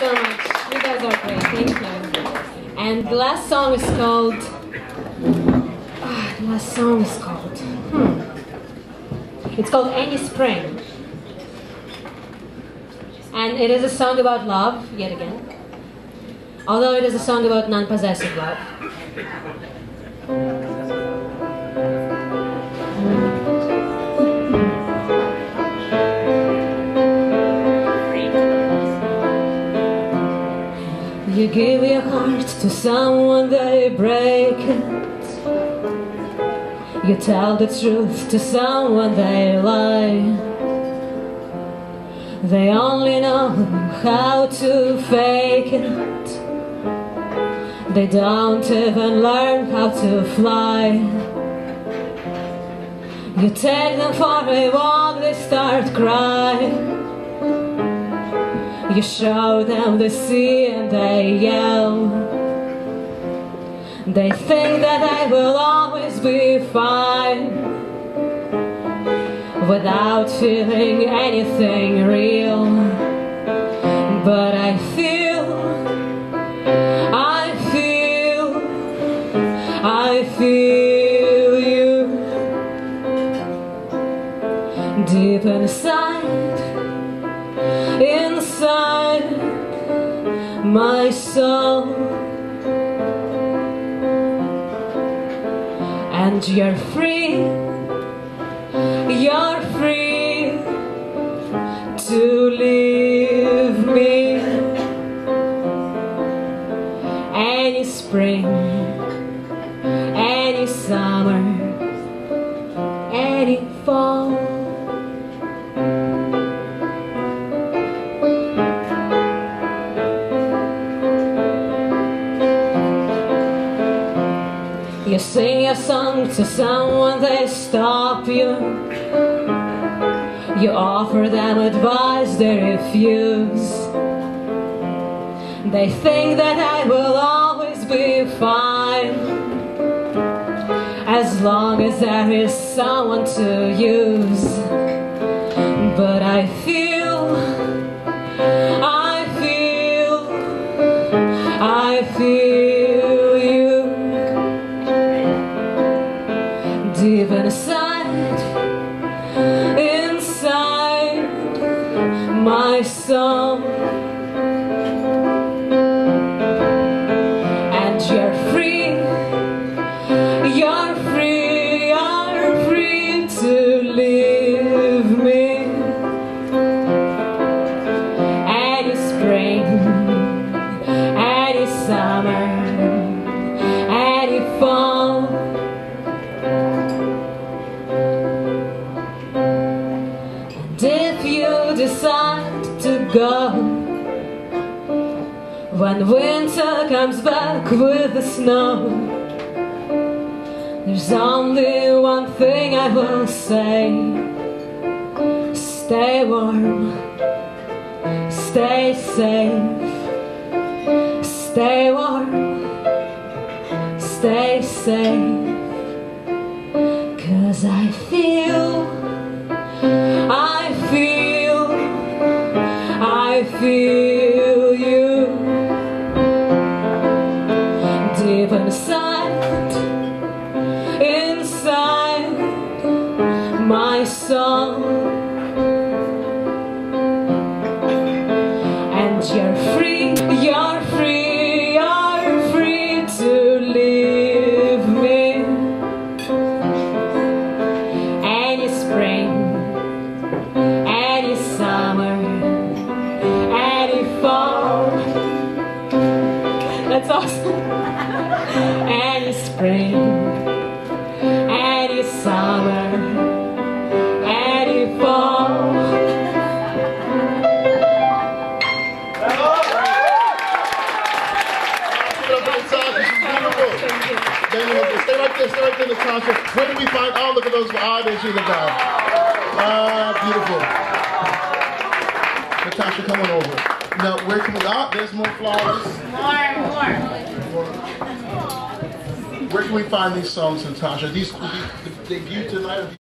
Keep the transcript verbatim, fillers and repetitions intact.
so much. You guys are great. Thank you. And the last song is called... Ah, the last song is called... Hmm. It's called Any Spring. And it is a song about love, yet again. Although it is a song about non-possessive love. You give your heart to someone, they break it. You tell the truth to someone, they lie. They only know how to fake it. They don't even learn how to fly. You take them for a walk, they start crying. You show them the sea and they yell. They think that they will always be fine without feeling anything real. But I feel, I feel, I feel you deep inside, inside my soul. And you're free, you're free to leave me. Any spring, any summer, any fall. You sing a song to someone, they stop you. You offer them advice, they refuse. They think that I will always be fine as long as there is someone to use. But I feel, I feel, I feel you deep inside, inside my soul. And you're free, you're free, you're free to leave me. Any spring, any summer, any fall. If you decide to go, when winter comes back with the snow, there's only one thing I will say: stay warm, stay safe. Stay warm, stay safe. 'Cause I feel, I feel, I feel you deep inside, inside my soul. And you're free, you're free, you're free to leave me. Any spring, any summer, any fall. That's awesome. Any spring, any summer, any fall. Stay right there, stay right there, Natasha. Where do we find, oh, look at those, ah, there she is, ah, beautiful. Natasha, come on over. Now, where can we, ah, there's more flowers. More, more. Where can we find these songs, Natasha? These, they debut tonight?